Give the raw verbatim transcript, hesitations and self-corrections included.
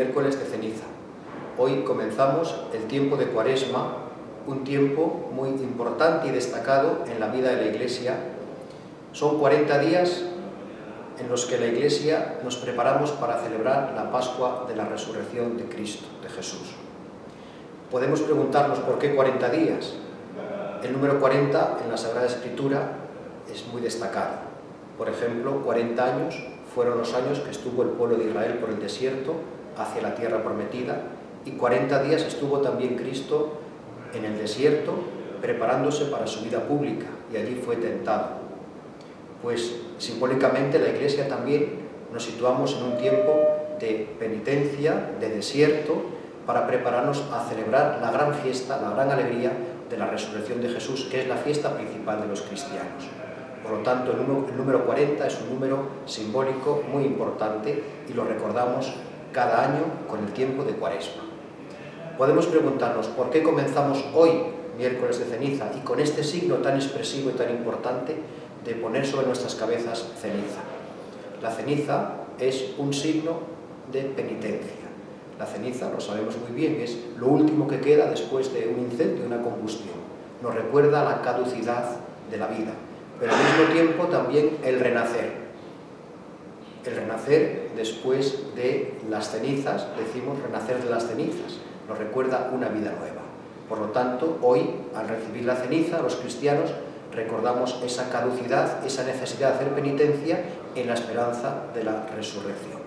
miércoles de ceniza. Hoy comenzamos el tiempo de Cuaresma, un tiempo muy importante y destacado en la vida de la Iglesia. Son cuarenta días en los que la Iglesia nos preparamos para celebrar la Pascua de la Resurrección de Cristo, de Jesús. Podemos preguntarnos por qué cuarenta días. El número cuarenta en la Sagrada Escritura es muy destacado. Por ejemplo, cuarenta años fueron los años que estuvo el pueblo de Israel por el desierto hacia la tierra prometida, y cuarenta días estuvo también Cristo en el desierto preparándose para su vida pública, y allí fue tentado. Pues simbólicamente la Iglesia también nos situamos en un tiempo de penitencia, de desierto, para prepararnos a celebrar la gran fiesta, la gran alegría de la resurrección de Jesús, que es la fiesta principal de los cristianos. Por lo tanto, el número, el número cuarenta es un número simbólico muy importante y lo recordamos cada año con el tiempo de Cuaresma. Podemos preguntarnos por qué comenzamos hoy, miércoles de ceniza, y con este signo tan expresivo y tan importante de poner sobre nuestras cabezas ceniza. La ceniza es un signo de penitencia. La ceniza, lo sabemos muy bien, es lo último que queda después de un incendio, una combustión. Nos recuerda la caducidad de la vida, pero al mismo tiempo también el renacer. El renacer después de las cenizas, decimos renacer de las cenizas, nos recuerda una vida nueva. Por lo tanto, hoy, al recibir la ceniza, los cristianos recordamos esa caducidad, esa necesidad de hacer penitencia en la esperanza de la resurrección.